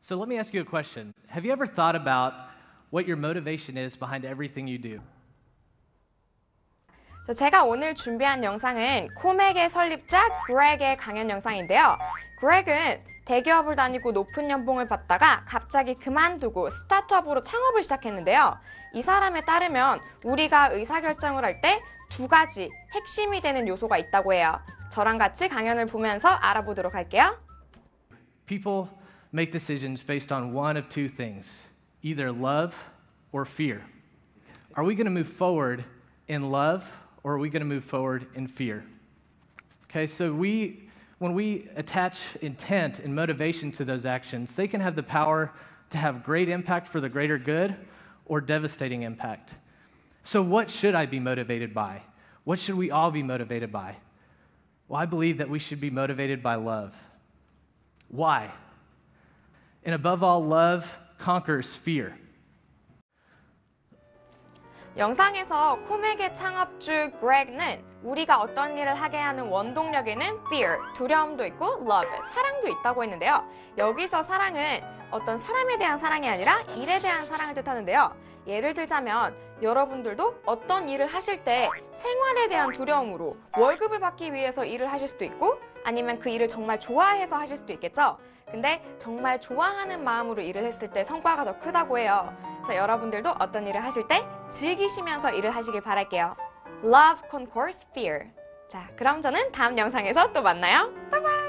So let me ask you a question. Have you ever thought about what your motivation is behind everything you do? 제가 오늘 준비한 영상은 코맥의 설립자 그렉의 강연 영상인데요. 그렉은 대기업을 다니고 높은 연봉을 받다가 갑자기 그만두고 스타트업으로 창업을 시작했는데요. 이 사람에 따르면 우리가 의사결정을 할 때 두 가지 핵심이 되는 요소가 있다고 해요. 저랑 같이 강연을 보면서 알아보도록 할게요. People make decisions based on one of two things, either love or fear. Are we going to move forward in love or are we going to move forward in fear? Okay, so when we attach intent and motivation to those actions, they can have the power to have great impact for the greater good or devastating impact. So what should I be motivated by? What should we all be motivated by? Well, I believe that we should be motivated by love. Why? And above all, love conquers fear. 영상에서 코맥의 창업주 그렉은 우리가 어떤 일을 하게 하는 원동력에는 fear, 두려움도 있고 love, 사랑도 있다고 했는데요. 여기서 사랑은 어떤 사람에 대한 사랑이 아니라 일에 대한 사랑을 뜻하는데요. 예를 들자면 여러분들도 어떤 일을 하실 때 생활에 대한 두려움으로 월급을 받기 위해서 일을 하실 수도 있고 아니면 그 일을 정말 좋아해서 하실 수도 있겠죠. 근데 정말 좋아하는 마음으로 일을 했을 때 성과가 더 크다고 해요. 그래서 여러분들도 어떤 일을 하실 때 즐기시면서 일을 하시길 바랄게요. Love conquers fear. 자, 그럼 저는 다음 영상에서 또 만나요. 바이바이!